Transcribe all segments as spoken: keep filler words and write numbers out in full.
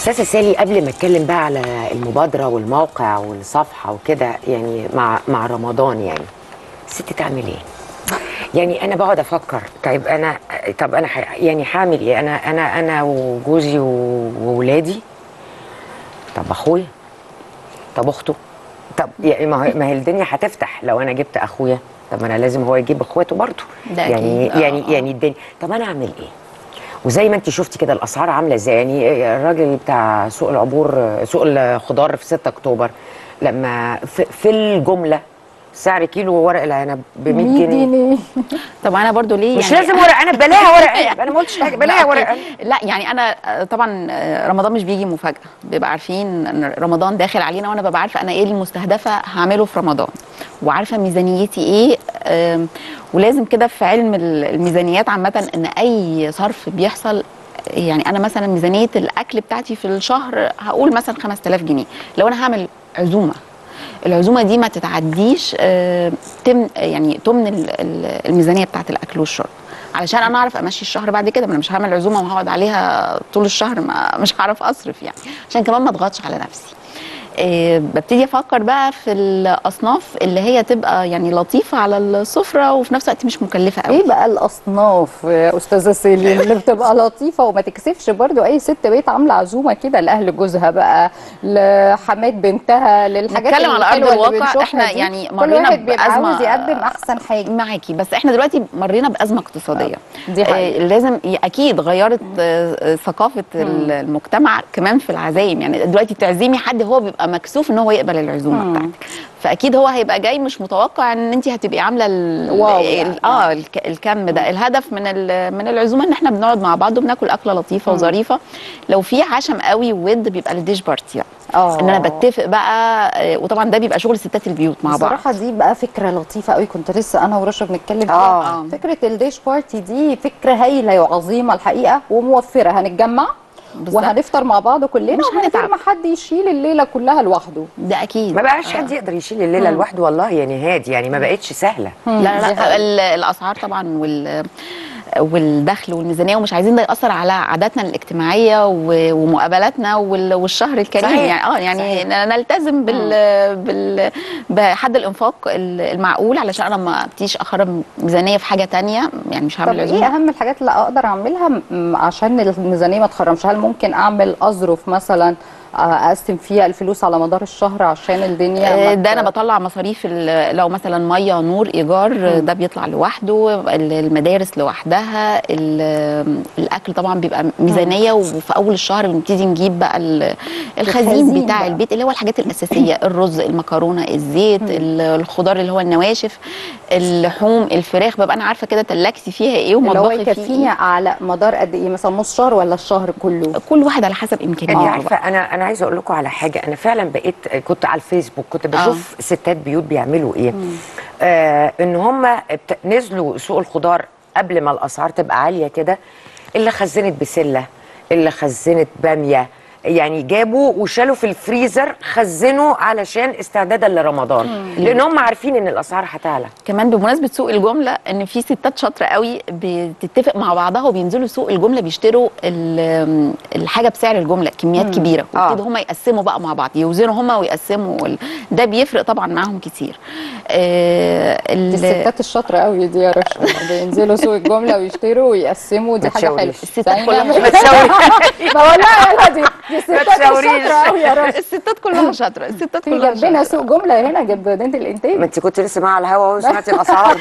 استاذه سالي، قبل ما اتكلم بقى على المبادره والموقع والصفحه وكده، يعني مع مع رمضان، يعني الست تعمل ايه؟ يعني انا بقعد افكر، طيب انا طب انا ح... يعني هعمل ايه؟ انا انا انا وجوزي وولادي، طب اخويا، طب اخته، طب يعني ما هي ما هي الدنيا هتفتح لو انا جبت اخويا، طب انا لازم هو يجيب اخواته برضه، يعني يعني آه. يعني الدنيا، طب انا اعمل ايه؟ وزي ما انت شفتي كده الاسعار عامله ازاي، يعني الراجل بتاع سوق العبور، سوق الخضار في ستة اكتوبر، لما في, في الجمله سعر كيلو ورق العنب ب مية جنيه. طب انا برضو ليه مش يعني لازم ورق عنب، بلاها ورق عنب، انا ما قلتش حاجه، بلاها ورق عنب. لا يعني انا طبعا رمضان مش بيجي مفاجاه، بيبقى عارفين ان رمضان داخل علينا، وانا ببقى عارفه انا ايه المستهدفه هعمله في رمضان، وعارفه ميزانيتي ايه. ولازم كده في علم الميزانيات عامه ان اي صرف بيحصل، يعني انا مثلا ميزانيه الاكل بتاعتي في الشهر هقول مثلا خمسة آلاف جنيه، لو انا هعمل عزومه العزومه دي ما تتعديش تم يعني تمن الميزانيه بتاعت الاكل والشرب، علشان انا اعرف امشي الشهر بعد كده. ما انا مش هعمل عزومه وهقعد عليها طول الشهر، ما مش هعرف اصرف يعني، عشان كمان ما اضغطش على نفسي. إيه ببتدي افكر بقى في الاصناف اللي هي تبقى يعني لطيفه على السفره وفي نفس الوقت مش مكلفه قوي. ايه بقى الاصناف يا استاذه سيلي اللي بتبقى لطيفه وما تكسفش برضو اي ست بيت عامله عزومه كده لاهل جوزها بقى، لحماد بنتها، للحاجات نتكلم على ارض الواقع. احنا دي. يعني مرينا بازمه، بيبقى عاوز يقدم احسن حاجه معاكي، بس احنا دلوقتي مرينا بازمه اقتصاديه دي حقيقة. آه لازم اكيد غيرت آه ثقافه المجتمع كمان في العزايم. يعني دلوقتي تعزيمي حد هو بيبقى مكسوف ان هو يقبل العزومه مم. بتاعتك، فاكيد هو هيبقى جاي مش متوقع ان انت هتبقي عامله واو يعني. اه الكم ده. مم. الهدف من من العزومه ان احنا بنقعد مع بعض وبناكل اكله لطيفه مم. وظريفه. لو في عشم قوي وود بيبقى الديش بارتي يعني. اه ان انا بتفق بقى، وطبعا ده بيبقى شغل ستات البيوت مع بعض. بصراحه دي بقى فكره لطيفه قوي، كنت لسه انا ورشا بنتكلم فيها. آه. فكره الديش بارتي دي فكره هايله وعظيمه الحقيقه وموفره. هنتجمع بالزبط. وهنفطر مع بعض كلنا، مش هنتعب ما حد يشيل الليله كلها لوحده. ده اكيد ما بقاش حد يقدر يشيل الليله لوحده والله يا نهاد، يعني ما بقتش سهله. لا لا, لا الاسعار طبعا وال والدخل والميزانيه، ومش عايزين ده ياثر على عاداتنا الاجتماعيه ومقابلاتنا والشهر الكريم. صحيح. يعني اه يعني صحيح. نلتزم بال, بال بحد الانفاق المعقول، علشان انا ما ابتديش اخرب ميزانيه في حاجه ثانيه، يعني مش هعمل عزومه. طب ايه اهم الحاجات اللي اقدر اعملها عشان الميزانيه ما تخرمش؟ هل ممكن اعمل اظرف مثلا اقسم فيها الفلوس على مدار الشهر عشان الدنيا؟ ده انا بطلع مصاريف لو مثلا ميه نور ايجار م. ده بيطلع لوحده، المدارس لوحدها، الاكل طبعا بيبقى ميزانيه. وفي اول الشهر بنبتدي نجيب بقى الخزين بتاع بقى. البيت اللي هو الحاجات الاساسيه، الرز، المكرونه، الزيت، م. الخضار اللي هو النواشف، اللحوم، الفراخ، ببقى انا عارفه كده تلاجتي فيها ايه ومطبخي فيه يكفيني إيه. على مدار قد ايه مثلا؟ نص شهر ولا الشهر كله؟ كل واحد على حسب امكانياته. انت عارفه انا انا عايزه اقول لكم على حاجه، انا فعلا بقيت كنت على الفيسبوك كنت بشوف آه. ستات بيوت بيعملوا ايه. آه ان هم نزلوا سوق الخضار قبل ما الاسعار تبقى عاليه كده، اللي خزنت بسله، اللي خزنت باميه، يعني جابوا وشالوا في الفريزر خزنوا علشان استعدادا لرمضان. مم. لان هم عارفين ان الاسعار هتعلى. كمان بمناسبه سوق الجمله، ان في ستات شاطره قوي بتتفق مع بعضها وبينزلوا سوق الجمله بيشتروا الحاجه بسعر الجمله كميات مم. كبيره، ويبتدوا هم يقسموا بقى مع بعض، يوزنوا هم ويقسموا. ده بيفرق طبعا معاهم كتير. آه الستات الشاطره قوي دي يا رشا، بينزلوا سوق الجمله ويشتروا ويقسموا، دي حاجه حلوه. الستات كلها ما والله دي الستات شاطره قوي يا رشا. الستات كلها شاطره، الستات كلها شاطره. جنبنا سوق جمله هنا جنب مدينه الانتاج. ما انت كنت لسه معاها على الهوا وسمعتي الاسعار.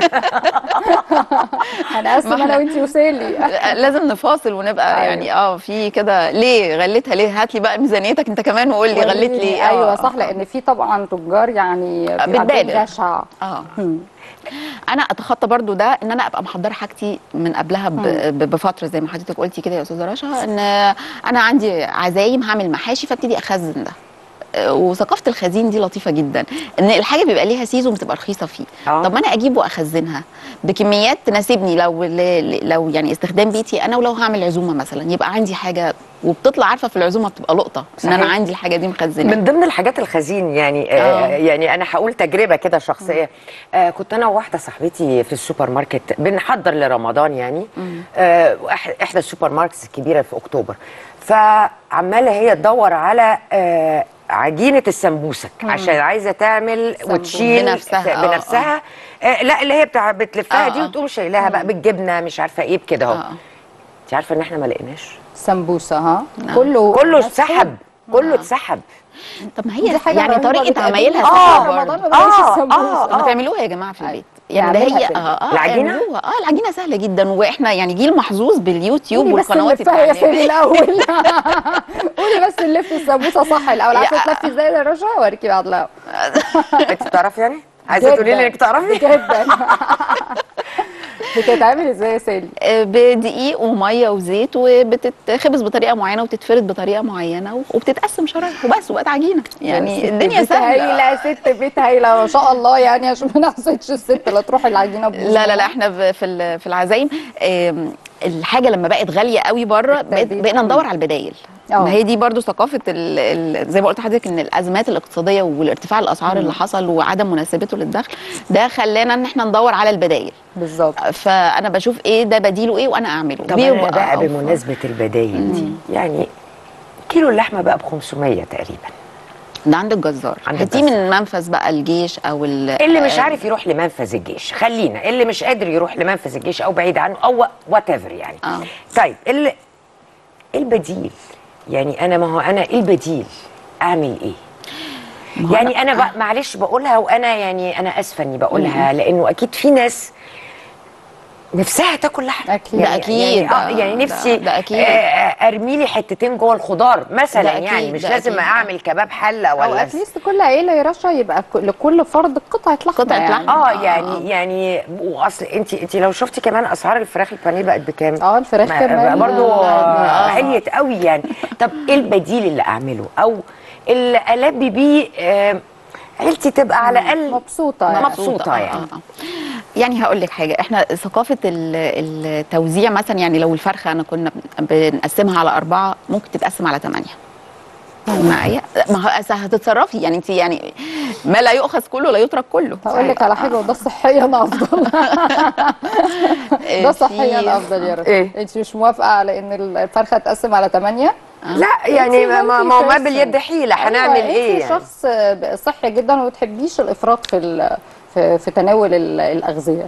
هنقسم انا وانتي وسالي. لازم نفاصل ونبقى أيوة. يعني اه في كده. ليه غليتها ليه؟ هات لي بقى ميزانيتك انت كمان وقول لي غليت ليه. ايوه صح، لان في طبعا تجار يعني بتبالغ. جشع. اه انا اتخطى برضو ده، ان انا ابقى محضره حاجتي من قبلها بفتره زي ما حضرتك قلتي كده يا استاذه رشا، ان انا عندي عزايم هعمل محاشي فابتدي اخزن ده. وثقافه الخزين دي لطيفه جدا، ان الحاجه بيبقى ليها سيزون بتبقى رخيصه فيه. أوه. طب ما انا اجيب واخزنها بكميات تناسبني، لو لو يعني استخدام بيتي انا، ولو هعمل عزومه مثلا يبقى عندي حاجه، وبتطلع عارفه في العزومه بتبقى لقطه ان انا عندي الحاجه دي مخزنه. من ضمن الحاجات الخزين يعني آه يعني انا هقول تجربه كده شخصيه. آه كنت انا وواحده صاحبتي في السوبر ماركت بنحضر لرمضان يعني، آه احدى السوبر ماركتس الكبيره في اكتوبر، فعماله هي تدور على آه عجينه السمبوسك عشان عايزه تعمل وتشيل بنفسها. بنفسها آه آه لا اللي هي بتاع بتلفها آه دي آه. وتقوم شايلاها بقى بالجبنه مش عارفه ايه بكده اهو. آه. انت عارفه ان احنا ما لقيناش سمبوسه ها كله كله مسحوب. اتسحب كله اتسحب. طب ما دي هي حاجة يعني رهيبة طريقه بتقابلنا عمايلها في سهله رمضان برضه. ما بلاقيش آه، السمبوسه. آه. ما تعملوها يا جماعه في البيت يعني ده نعملها هي في البيت. اه اه العجينة؟ اعملوها. اه العجينه سهله جدا واحنا يعني جيل محظوظ باليوتيوب قولي بس والقنوات نلفها يا سيدي التعليميه. الاول. قولي بس نلف السمبوسه صح الاول. عارفه يا- تلفي ازاي يا رشا؟ اوريكي بعد الهوا. انت بتعرفي يعني؟ عايزه تقولي لي انك تعرفي؟ جدا. بتتعمل ازاي يا سالي؟ آه، بدقيق وميه وزيت وبتتخبز بطريقه معينه وتتفرد بطريقه معينه وبتتقسم شرايح وبس وبقت عجينه يعني الدنيا سهله. هايله ست بيت هايله ما شاء الله يعني عشان ما نحسدش الست لا تروح العجينه ببوظ. لا لا لا احنا في في ال- في العزايم آم، الحاجه لما بقت غاليه قوي بره بقيت- التقدير. بقينا ندور على البدايل. اه. ما هي دي برضو ثقافه ال ال زي ما قلت لحضرتك ان الازمات الاقتصاديه والارتفاع الاسعار اللي حصل وعدم مناسبته للدخل ده خلانا ان احنا ندور على البدايل. بالظبط. فانا بشوف ايه ده بديله ايه وانا اعمله. طب انا بيبقى بقى أوفر. بمناسبه البدايل دي يعني كيلو اللحمه بقى ب خمسمية تقريبا. ده عند الجزار. عند هاتيه الجزار. من منفذ بقى الجيش او ال- اللي مش آه، عارف يروح لمنفذ الجيش خلينا اللي مش قادر يروح لمنفذ الجيش او بعيد عنه او وات ايفر يعني. آه. طيب اللي البديل يعني انا ما هو انا ايه البديل اعمل ايه؟ ما هو يعني أنا- انا بقى معلش بقولها وانا يعني انا اسفه اني بقولها لانه اكيد في ناس نفسها تاكل لحمه. أكيد. ده يعني أكيد. يعني, آه يعني ده- نفسي ده أكيد. آه ارمي لي حتتين جوه الخضار مثلا ده أكيد، يعني مش ده لازم أكيد. اعمل كباب حله او ولا اتليست كل عيله يا رشا يبقى ك- لكل فرد قطعه لحمه قطعة يعني. لحمة. اه آه، يعني آه. يعني واصل انت انت لو شفتي كمان اسعار الفراخ البانيه بقت بكام؟ اه الفراخ ما- كمان برضو لا، لا، آه، آه. عليت قوي يعني. طب ايه البديل اللي اعمله او اللي البي بيه آه، عيلتي تبقى على الاقل مبسوطه يعني. مبسوطة آه، يعني. آه، آه. يعني هقول لك حاجه احنا ثقافه ال- التوزيع مثلا يعني لو الفرخه انا كنا بنقسمها على اربعه ممكن تتقسم على ثمانيه. معايا ما هو أصل هتتصرفي يعني انت يعني ما لا يؤخذ كله لا يترك كله. هقول لك على حاجه وده صحيا افضل. ده صحيا افضل يا رشا. إيه؟ انت مش موافقه على ان الفرخه تتقسم على ثمانيه؟ لا يعني انتي ما ما healthy ما هو ما person. باليد حيله هنعمل أيوة، ايه انت يعني؟ شخص صحي جدا وما بتحبيش الافراط في ال- في, في تناول ال- الاغذيه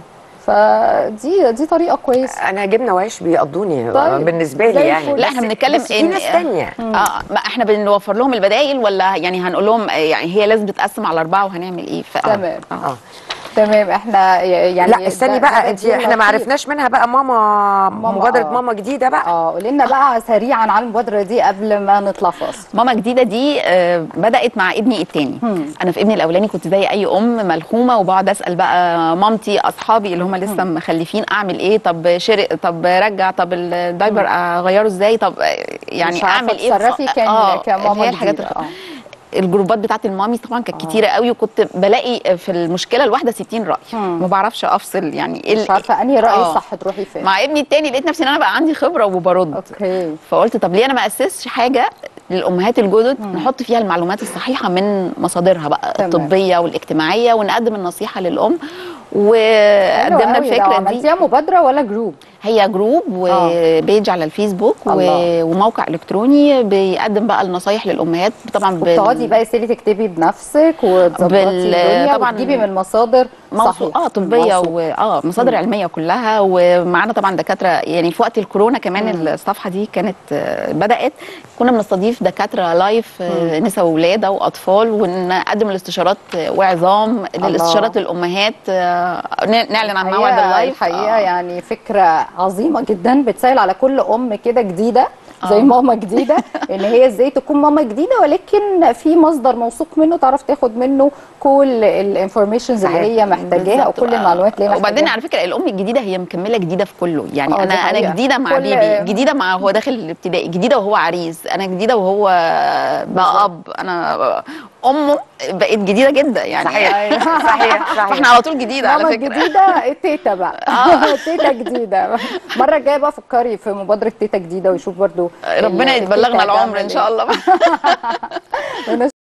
فدي دي طريقه كويسه. انا جبنه وعيش بيقضوني طيب، بالنسبه لي زي يعني. الفل. لا احنا بس- بنتكلم بس في ناس تانية. اه ما احنا بنوفر لهم البدائل ولا يعني هنقول لهم آه، يعني هي لازم تتقسم على اربعه وهنعمل ايه ف... تمام. اه تمام احنا يعني لا استني ده- بقى ده انت بديل احنا ما لطيف. عرفناش منها بقى ماما, ماما، مبادره آه. ماما جديده بقى. اه قولي لنا بقى سريعا عن المبادره دي قبل ما نطلع فاصل. ماما جديده دي آه، بدات مع ابني التاني. انا في ابني الاولاني كنت زي اي ام ملخومه وبقعد اسال بقى مامتي اصحابي اللي هم لسه مخلفين اعمل ايه طب شرق طب رجع طب الدايبر اغيره ازاي طب آه، يعني مش عارفة اعمل ايه تتصرفي كان آه، كماما هي الحاجات جديدة. الخ- آه. الجروبات بتاعت المامي طبعا كانت كتيره قوي وكنت بلاقي في المشكله الواحده ستين راي ما بعرفش افصل يعني إيه مش ال- عارفه انهي راي آه. صح تروحي فين. مع ابني التاني لقيت نفسي ان انا بقى عندي خبره وبرد. اوكي. فقلت طب ليه انا ما اسسش حاجه للامهات الجدد نحط فيها المعلومات الصحيحه من مصادرها بقى تمام. الطبيه والاجتماعيه ونقدم النصيحه للام حلو وقدمنا قوي. ده الفكره دي. عملتيها مبادره ولا جروب؟ هي جروب وبيج على الفيسبوك الله. و- وموقع الكتروني بيقدم بقى النصايح للامهات طبعا بال- وبتقعدي بقى يا سيدي تكتبي بنفسك وتظبطي بال- الدنيا طبعاً وتجيبي من مصادر موثوق صحيحه اه طبيه موثوق. و... اه مصادر مم. علميه كلها ومعانا طبعا دكاتره يعني في وقت الكورونا كمان الصفحه دي كانت آه، بدات كنا بنستضيف دكاتره لايف آه، نساء وولاده واطفال ونقدم الاستشارات آه، وعظام للاستشارات للامهات آه، ن- نعلن عن موعد الحقيقة- اللايف. الحقيقه آه. يعني فكره عظيمه جدا بتسهل على كل ام كده جديده زي آه. ماما جديده ان هي ازاي تكون ماما جديده ولكن في مصدر موثوق منه تعرف تاخد منه كل الانفورميشنز اللي هي محتاجاها او بالظبط. كل المعلومات اللي هي محتاجاها. وبعدين على فكره الام الجديده هي مكمله جديده في كله يعني آه، انا دي انا حقيقة. جديده مع كل- بيبي جديده مع هو داخل الابتدائي جديده وهو عريس انا جديده وهو بقى اب انا امه بقت جديده جدا يعني صحيح صحيح فاحنا صحيح. على طول جديده على ماما فكره الجديده تيتا بقى تيتا جديده. المره الجايه بقى فكري في مبادره تيتا جديده ويشوف برضو ربنا ال- يبلغنا التيتا العمر هتعمل ان شاء إيه. الله.